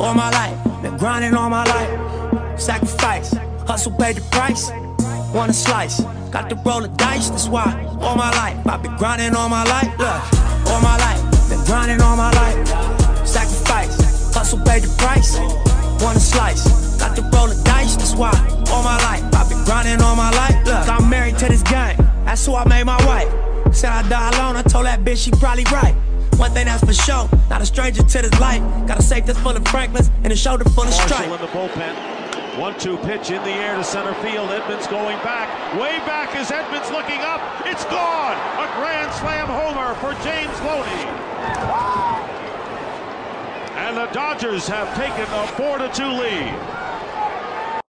all my life, been grinding all my life. Sacrifice, hustle paid the price. Want a slice, got to roll the dice. That's why all my life I've been grinding all my life. Look, all my life, been grinding all my life. Sacrifice, hustle paid the price. Want a slice, got to roll the dice. That's why all my life I've been grinding all my life. Look, I'm married to this game, that's who I made my wife. Said I die alone, I told that bitch she probably right. One thing that's for sure, not a stranger to this life. Got a safe that's full of Franklins and a shoulder full of stripe. Marshall in the bullpen. 1-2 pitch in the air to center field. Edmonds going back. Way back is Edmonds looking up. It's gone. A grand slam homer for James Loney. And the Dodgers have taken a 4-2 lead.